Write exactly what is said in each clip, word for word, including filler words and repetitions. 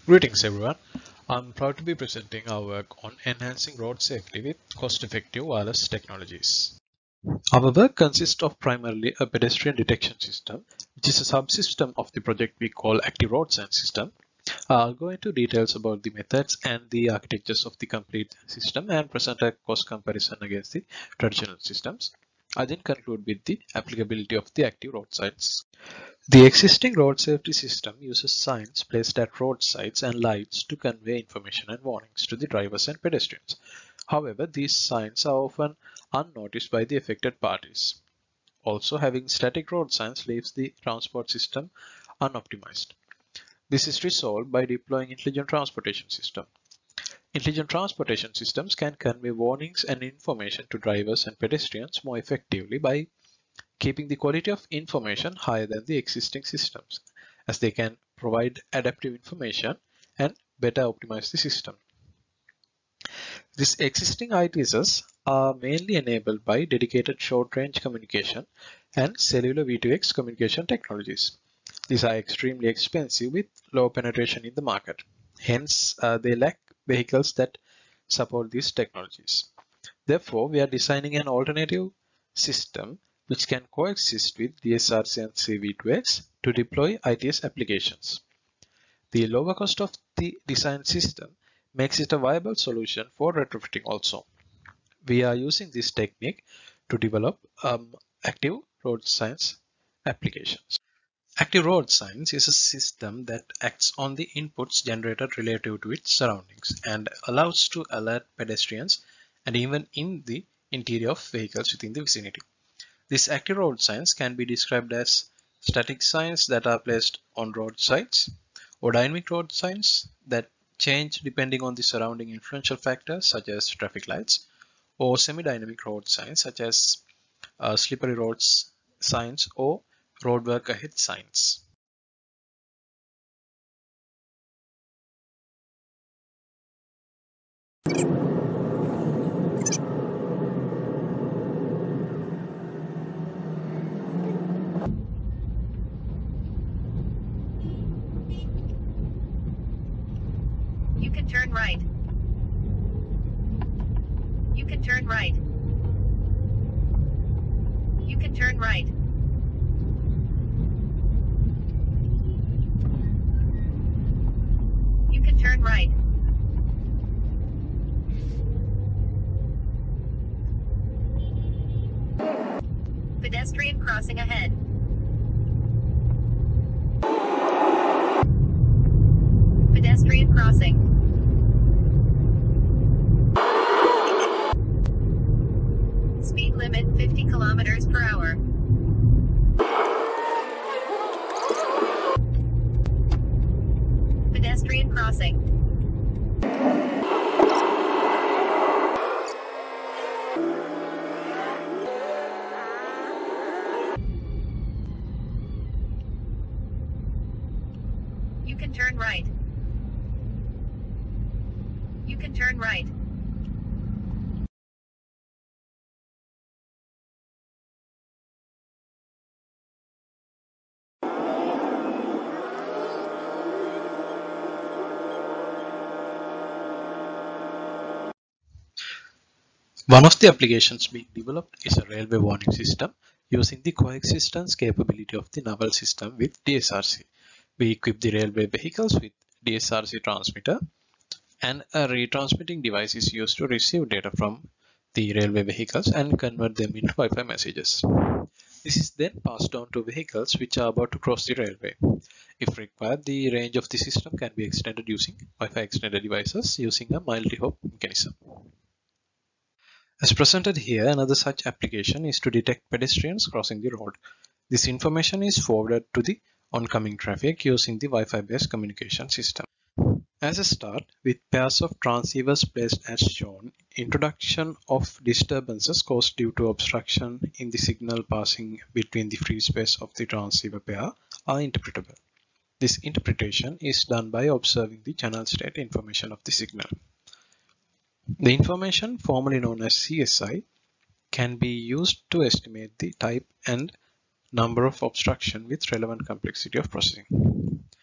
Greetings everyone. I'm proud to be presenting our work on enhancing road safety with cost-effective wireless technologies. Our work consists of primarily a pedestrian detection system, which is a subsystem of the project we call Active Road Sign System. I'll go into details about the methods and the architectures of the complete system and present a cost comparison against the traditional systems. I then conclude with the applicability of the Active Road Signs. The existing road safety system uses signs placed at roadsides and lights to convey information and warnings to the drivers and pedestrians. However, these signs are often unnoticed by the affected parties. Also, having static road signs leaves the transport system unoptimized. This is resolved by deploying intelligent transportation system. Intelligent transportation systems can convey warnings and information to drivers and pedestrians more effectively by keeping the quality of information higher than the existing systems, as they can provide adaptive information and better optimize the system. These existing I T Ss are mainly enabled by dedicated short-range communication and cellular V two X communication technologies. These are extremely expensive with low penetration in the market. Hence, uh, they lack vehicles that support these technologies. Therefore, we are designing an alternative system which can coexist with D S R C and C V two X to deploy I T S applications. The lower cost of the design system makes it a viable solution for retrofitting also. We are using this technique to develop um, active road signs applications. Active road signs is a system that acts on the inputs generated relative to its surroundings and allows to alert pedestrians and even in the interior of vehicles within the vicinity. These active road signs can be described as static signs that are placed on roadsides, or dynamic road signs that change depending on the surrounding influential factors such as traffic lights, or semi-dynamic road signs such as uh, slippery roads signs or roadwork ahead signs. You can turn right. You can turn right. You can turn right. You can turn right. Pedestrian crossing ahead. Pedestrian crossing. Speed limit fifty kilometers per hour. Pedestrian crossing. You can turn right. You can turn right. One of the applications being developed is a railway warning system using the coexistence capability of the Naval system with D S R C. We equip the railway vehicles with D S R C transmitter, and a retransmitting device is used to receive data from the railway vehicles and convert them into Wi-Fi messages. This is then passed on to vehicles which are about to cross the railway. If required, the range of the system can be extended using Wi-Fi extended devices using a multi-hop mechanism. As presented here, another such application is to detect pedestrians crossing the road. This information is forwarded to the oncoming traffic using the Wi-Fi based communication system. As a start, with pairs of transceivers placed as shown, introduction of disturbances caused due to obstruction in the signal passing between the free space of the transceiver pair are interpretable. This interpretation is done by observing the channel state information of the signal. The information, formerly known as C S I, can be used to estimate the type and number of obstruction with relevant complexity of processing.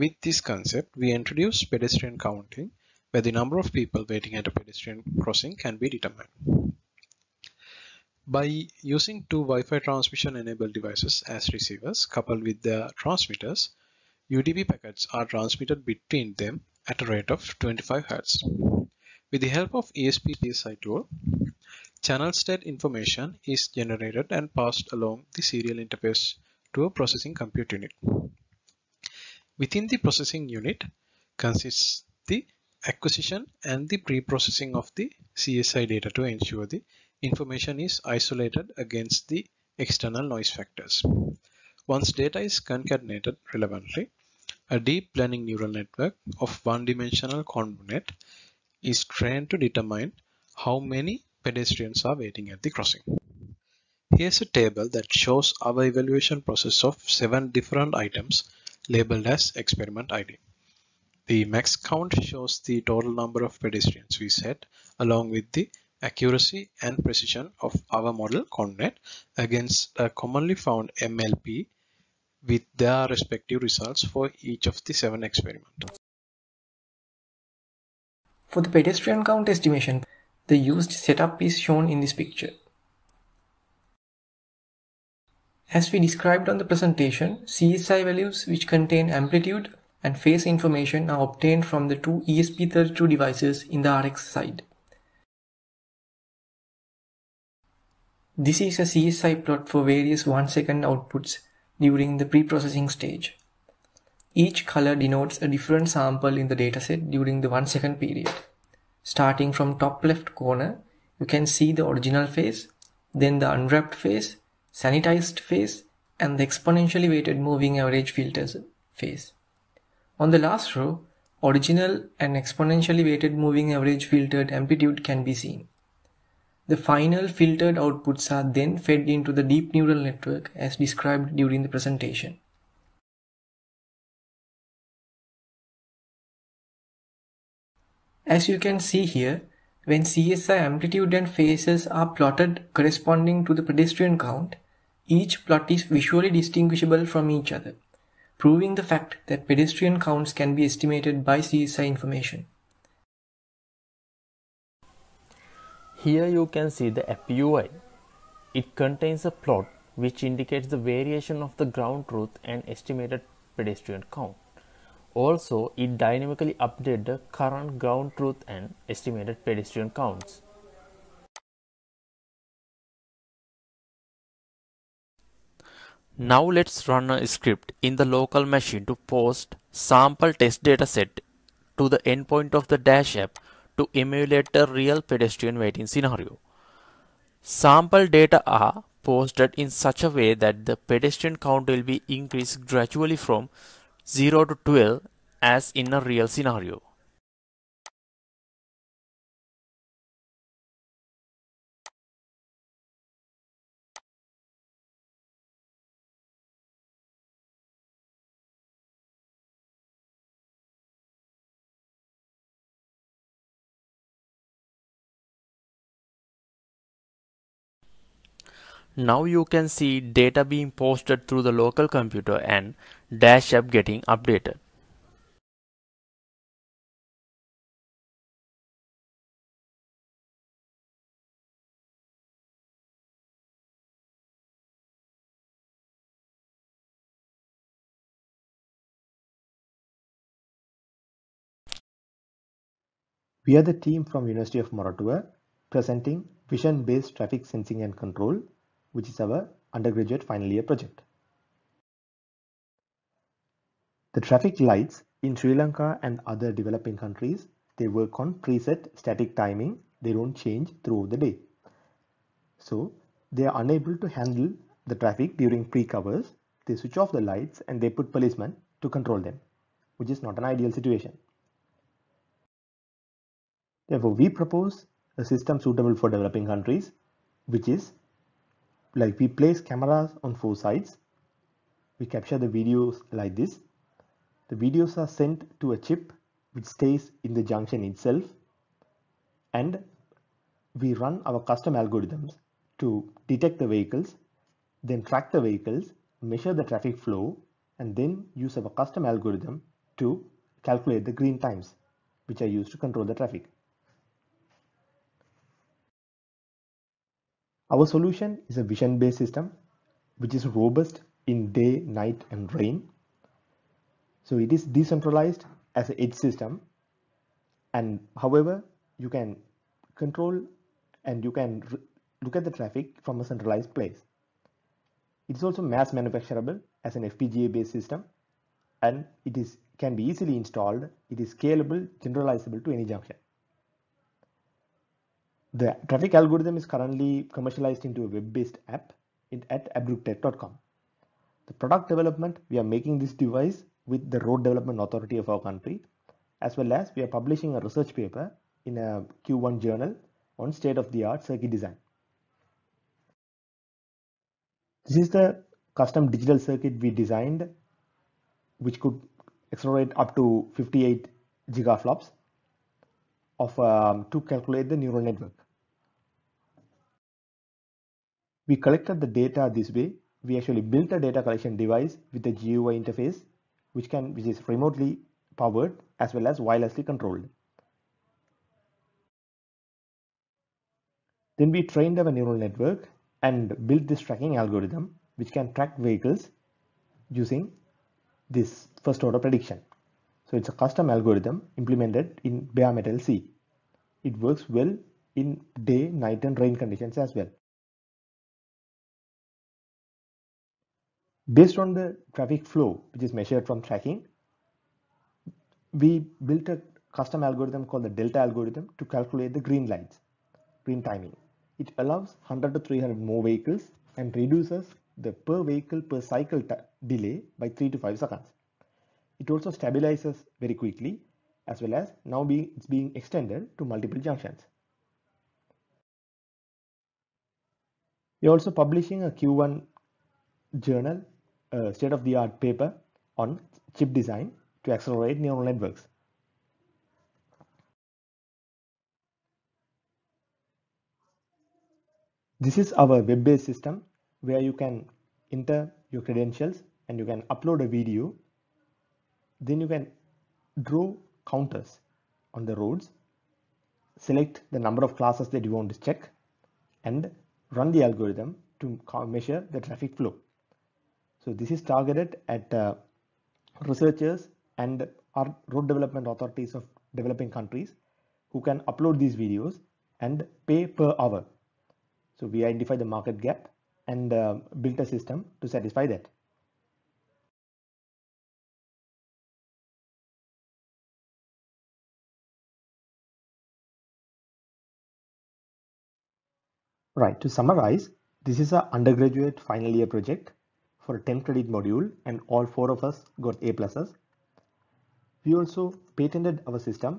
With this concept, we introduce pedestrian counting, where the number of people waiting at a pedestrian crossing can be determined. By using two Wi-Fi transmission-enabled devices as receivers coupled with their transmitters, U D P packets are transmitted between them at a rate of twenty-five hertz. With the help of E S P C S I tool, channel state information is generated and passed along the serial interface to a processing compute unit. Within the processing unit consists the acquisition and the pre-processing of the C S I data to ensure the information is isolated against the external noise factors. Once data is concatenated relevantly, a deep learning neural network of one-dimensional convnet is trained to determine how many pedestrians are waiting at the crossing. Here's a table that shows our evaluation process of seven different items labeled as experiment I D. The max count shows the total number of pedestrians we set along with the accuracy and precision of our model ConvNet against a commonly found M L P with their respective results for each of the seven experiments. For the pedestrian count estimation, the used setup is shown in this picture. As we described on the presentation, C S I values which contain amplitude and phase information are obtained from the two E S P thirty-two devices in the R X side. This is a C S I plot for various one second outputs during the pre-processing stage. Each color denotes a different sample in the dataset during the one second period. Starting from top left corner, you can see the original phase, then the unwrapped phase, sanitized phase, and the exponentially weighted moving average filters phase. On the last row, original and exponentially weighted moving average filtered amplitude can be seen. The final filtered outputs are then fed into the deep neural network as described during the presentation. As you can see here, when C S I amplitude and phases are plotted corresponding to the pedestrian count, each plot is visually distinguishable from each other, proving the fact that pedestrian counts can be estimated by C S I information. Here you can see the app U I. It contains a plot which indicates the variation of the ground truth and estimated pedestrian count. Also, it dynamically updates the current ground truth and estimated pedestrian counts. Now let's run a script in the local machine to post sample test data set to the endpoint of the Dash app to emulate a real pedestrian waiting scenario. Sample data are posted in such a way that the pedestrian count will be increased gradually from zero to twelve as in a real scenario. Now you can see data being posted through the local computer and Dash app getting updated. We are the team from University of Moratuwa presenting Vision-Based Traffic Sensing and Control, which is our undergraduate final year project. The traffic lights in Sri Lanka and other developing countries, they work on preset static timing. They don't change throughout the day. So they are unable to handle the traffic during peak hours. They switch off the lights and they put policemen to control them, which is not an ideal situation. Therefore, we propose a system suitable for developing countries, which is like we place cameras on four sides. We capture the videos like this. The videos are sent to a chip which stays in the junction itself, and we run our custom algorithms to detect the vehicles, then track the vehicles, measure the traffic flow, and then use our custom algorithm to calculate the green times, which are used to control the traffic. Our solution is a vision-based system which is robust in day, night, and rain. So it is decentralized as an edge system, and however, you can control and you can look at the traffic from a centralized place. It is also mass manufacturable as an F P G A based system, and it is can be easily installed. It is scalable, generalizable to any junction. The traffic algorithm is currently commercialized into a web-based app at abructech dot com. The product development, we are making this device with the Road Development Authority of our country, as well as we are publishing a research paper in a Q one journal on state-of-the-art circuit design. This is the custom digital circuit we designed, which could accelerate up to fifty-eight gigaflops of um, to calculate the neural network. We collected the data this way. We actually built a data collection device with a G U I interface, which can which is remotely powered as well as wirelessly controlled. Then we trained our neural network and built this tracking algorithm, which can track vehicles using this first order prediction. So it's a custom algorithm implemented in bare metal C. It works well in day, night, and rain conditions as well. Based on the traffic flow, which is measured from tracking, we built a custom algorithm called the Delta algorithm to calculate the green lights, green timing. It allows one hundred to three hundred more vehicles and reduces the per vehicle per cycle delay by three to five seconds. It also stabilizes very quickly, as well as now be, it's being extended to multiple junctions. We are also publishing a Q one journal, a state-of-the-art paper on chip design to accelerate neural networks. This is our web-based system where you can enter your credentials and you can upload a video. Then you can draw counters on the roads, select the number of classes that you want to check, and run the algorithm to measure the traffic flow. So this is targeted at uh, researchers and our road development authorities of developing countries who can upload these videos and pay per hour. So we identify the market gap and uh, built a system to satisfy that. Right, to summarize, this is an undergraduate final year project for a ten credit module, and all four of us got A pluses. We also patented our system,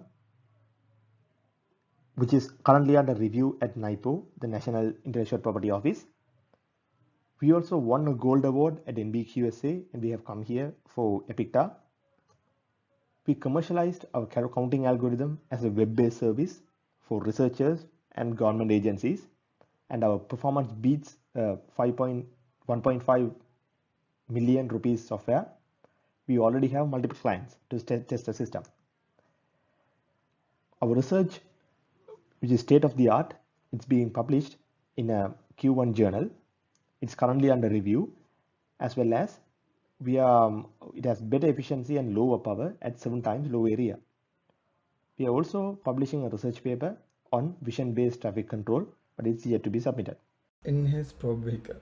which is currently under review at NIPO, the National Intellectual Property Office. We also won a gold award at N B Q S A, and we have come here for EPICTA. We commercialized our counting algorithm as a web-based service for researchers and government agencies, and our performance beats uh, one point five million rupees software. We already have multiple clients to test the system. Our research, which is state of the art, it's being published in a Q one journal. It's currently under review, as well as we are, um, it has better efficiency and lower power at seven times low area. We are also publishing a research paper on vision-based traffic control, but it's yet to be submitted. Enhanced probe vehicle.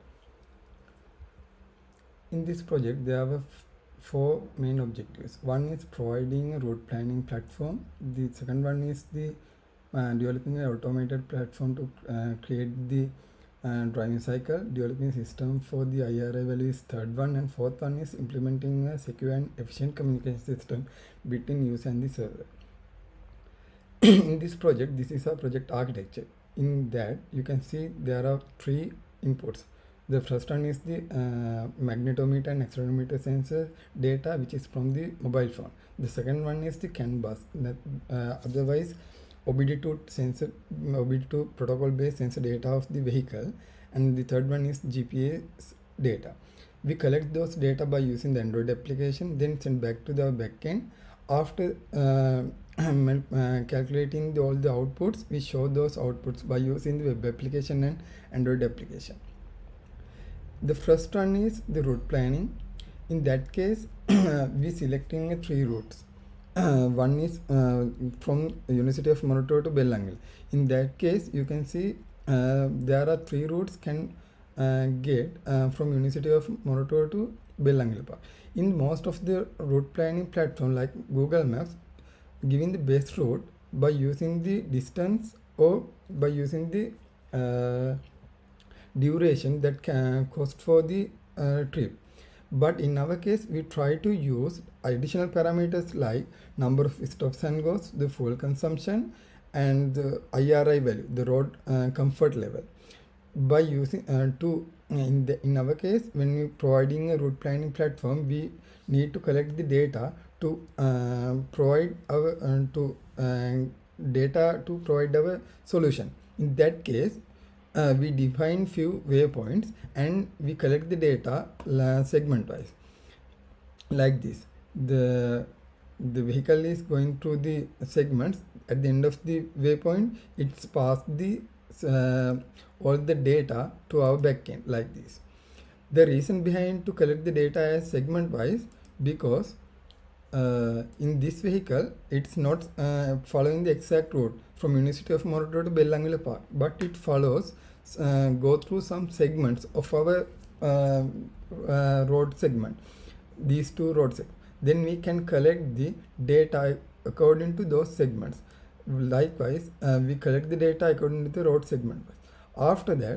In this project, there are four main objectives. One is providing a road planning platform. The second one is the uh, developing an automated platform to uh, create the uh, driving cycle. Developing system for the I R A value is third one, and fourth one is implementing a secure and efficient communication system between user and the server. In this project, this is a project architecture. In that, you can see there are three inputs. The first one is the uh, magnetometer and accelerometer sensor data, which is from the mobile phone. The second one is the CAN bus, that, uh, otherwise O B D two sensor, O B D two protocol based sensor data of the vehicle, and the third one is G P S data. We collect those data by using the Android application, then send back to the backend. After uh, uh, calculating the, all the outputs, we show those outputs by using the web application and Android application. The first one is the route planning. In that case, we selecting three routes. Uh, one is uh, from University of Moratuwa to Belangil. In that case, you can see uh, there are three routes can uh, get uh, from University of Moratuwa to Belangil Park. In most of the route planning platform like Google Maps, giving the best route by using the distance or by using the uh, duration that can cost for the uh, trip. But in our case, we try to use additional parameters like number of stops and goes, the fuel consumption, and the I R I value, the road uh, comfort level. By using uh, to in the in our case, when we providing a route planning platform, we need to collect the data to uh, provide our uh, to uh, data to provide our solution. In that case, Uh, we define few waypoints and we collect the data uh, segment wise like this. The the vehicle is going through the segments. At the end of the waypoint, it's passed the uh, all the data to our backend like this. The reason behind to collect the data as segment wise, because uh, in this vehicle it's not uh, following the exact route from University of Moratuwa to Belangila Park, but it follows uh, go through some segments of our uh, uh, road segment, these two road segments. Then we can collect the data according to those segments. Likewise, uh, we collect the data according to the road segment. After that,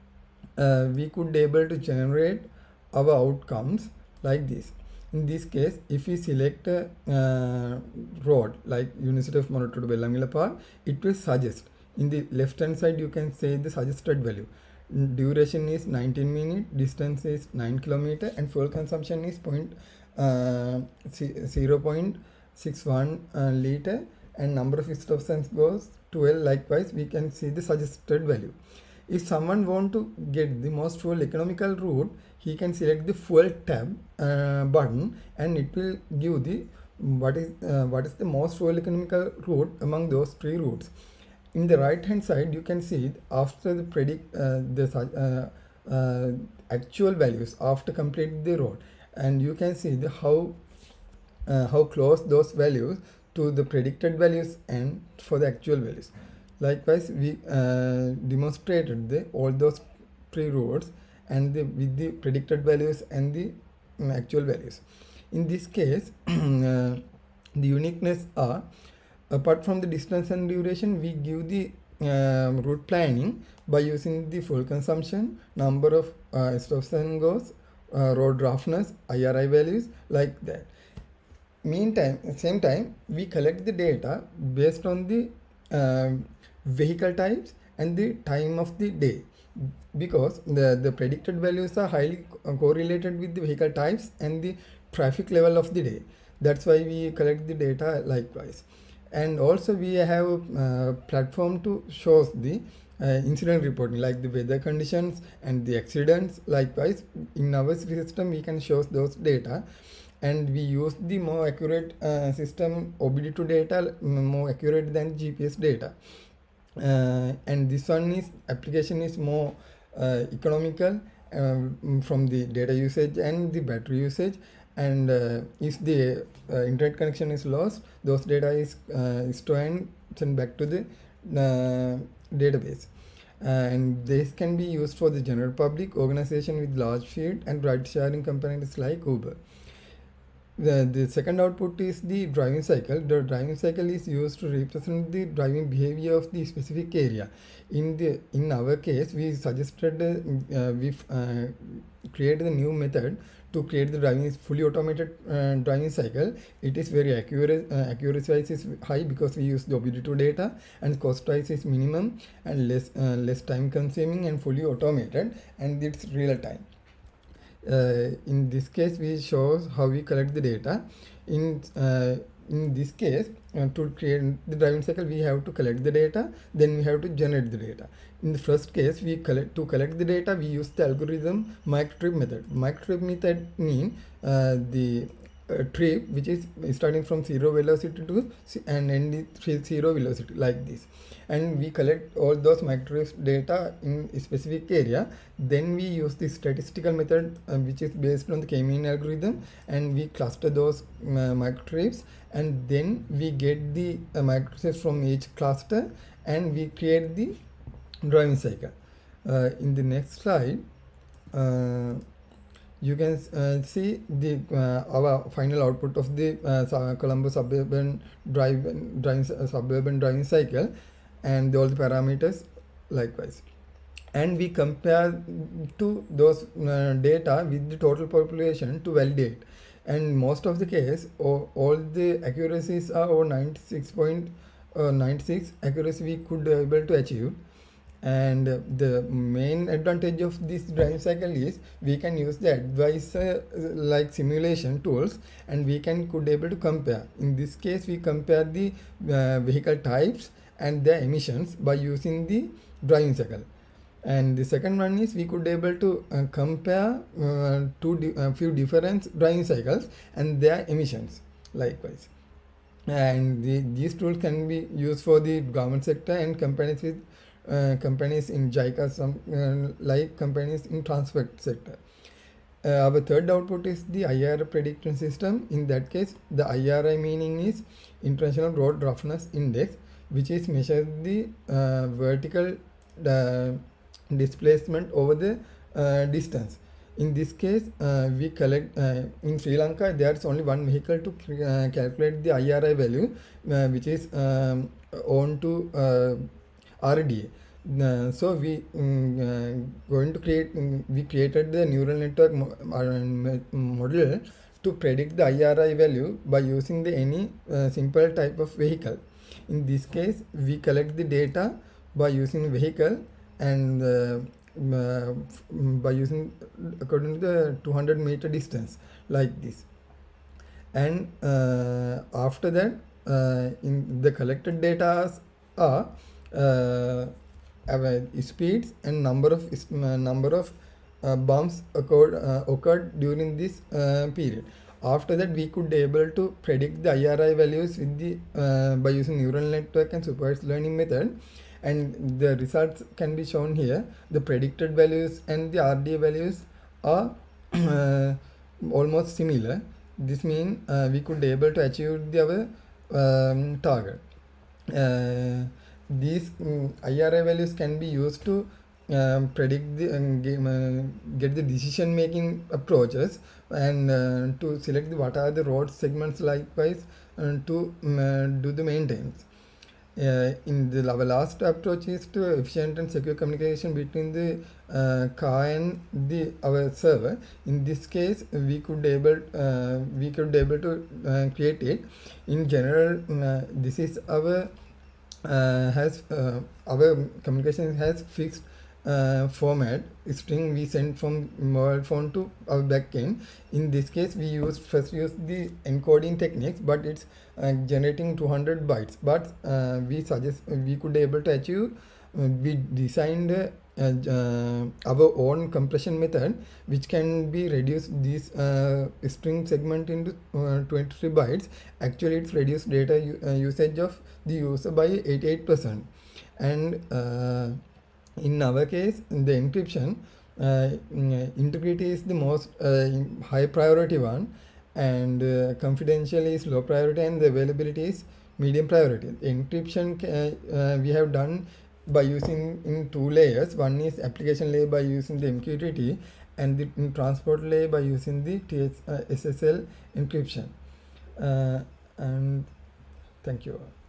uh, we could be able to generate our outcomes like this. In this case, if we select a uh, road like University of Moratuwa to Belangila Park, it will suggest. In the left hand side, you can say the suggested value. Duration is nineteen minutes, distance is nine kilometers, and fuel consumption is point, uh, zero point six one uh, liter, and number of stops and goes twelve. Likewise, we can see the suggested value. If someone want to get the most fuel economical route, he can select the fuel tab uh, button, and it will give the what is uh, what is the most fuel economical route among those three routes. In the right hand side, you can see after the predict uh, the uh, uh, actual values after completing the road, and you can see the how uh, how close those values to the predicted values and for the actual values. Likewise, we uh, demonstrated the all those three roads and the, with the predicted values and the um, actual values. In this case, uh, the uniqueness are, apart from the distance and duration, we give the uh, route planning by using the fuel consumption, number of uh, stops and goes, uh, road roughness, I R I values, like that. Meantime, same time, we collect the data based on the uh, vehicle types and the time of the day, because the, the predicted values are highly correlated with the vehicle types and the traffic level of the day. That's why we collect the data likewise. And also we have a platform to show the uh, incident reporting, like the weather conditions and the accidents. Likewise, in our system we can show those data, and we use the more accurate uh, system O B D two data, more accurate than G P S data. Uh, and this one is application is more uh, economical um, from the data usage and the battery usage. And uh, if the uh, internet connection is lost, those data is uh, stored and sent back to the uh, database. Uh, and this can be used for the general public, organization with large fleet, and ride sharing companies like Uber. The, the second output is the driving cycle. The driving cycle is used to represent the driving behavior of the specific area. In the in our case, we suggested uh, we uh, created a new method to create the driving fully automated uh, driving cycle. It is very accurate. Uh, accuracy wise is high because we use the O B D two data, and cost wise is minimum and less uh, less time consuming and fully automated, and it's real time. Uh, in this case, we show how we collect the data. In uh, in this case, uh, to create the driving cycle, we have to collect the data, then we have to generate the data. In the first case, we collect to collect the data, we use the algorithm microtrip method. Microtrip method mean uh, the a trip which is starting from zero velocity to and ending zero velocity like this, and we collect all those microtrips data in a specific area. Then we use the statistical method uh, which is based on the k-mean algorithm, and we cluster those uh, microtrips, and then we get the uh, microtrips from each cluster, and we create the driving cycle. Uh, in the next slide, uh, you can uh, see the uh, our final output of the uh, Colombo suburban drive driving uh, suburban driving cycle, and all the parameters likewise. And we compare to those uh, data with the total population to validate. And most of the case, all, all the accuracies are over ninety-six point nine six accuracy we could be able to achieve. And the main advantage of this driving cycle is we can use the advisor like simulation tools, and we can could able to compare. In this case, we compare the uh, vehicle types and their emissions by using the driving cycle. And the second one is we could able to uh, compare uh, two di uh, few different driving cycles and their emissions likewise. And the, these tools can be used for the government sector and companies with uh, companies in JICA, some uh, like companies in transport sector. Uh, our third output is the I R I prediction system. In that case, the I R I meaning is International Road Roughness Index, which is measure the uh, vertical uh, displacement over the uh, distance. In this case, uh, we collect uh, in Sri Lanka there's only one vehicle to uh, calculate the I R I value, uh, which is um, on to uh, R D A. Uh, so we um, uh, going to create um, we created the neural network mo uh, model to predict the I R I value by using the any uh, simple type of vehicle. In this case, we collect the data by using vehicle, and uh, uh, by using according to the two hundred meter distance like this. And uh, after that, uh, in the collected data are uh, speeds and number of uh, number of uh, bumps occurred uh, occurred during this uh, period. After that, we could be able to predict the I R I values with the uh, by using neural network and supervised learning method, and the results can be shown here. The predicted values and the R D A values are uh, almost similar. This means uh, we could be able to achieve the our um, target. Uh, these um, I R I values can be used to um, predict the um, game, uh, get the decision making approaches, and uh, to select the, what are the road segments likewise, uh, to um, uh, do the maintenance. Uh, in the our last approach is to efficient and secure communication between the uh, car and the our server. In this case, we could able uh, we could able to uh, create it. In general, uh, this is our uh, has uh, our communication has fixed uh, format string we send from mobile phone to our backend. In this case, we use first use the encoding techniques, but it's uh, generating two hundred bytes. But uh, we suggest we could able to achieve. Uh, we designed uh, uh, our own compression method, which can be reduced this uh, string segment into uh, twenty-three bytes. Actually, it's reduced data uh, usage of the user by eighty-eight percent. And uh, in our case, in the encryption, uh, integrity is the most uh, high priority one, and uh, confidential is low priority, and the availability is medium priority. Encryption uh, uh, we have done by using in two layers. One is application layer by using the M Q T T, and the in transport layer by using the T S, uh, S S L encryption. Uh, and thank you all.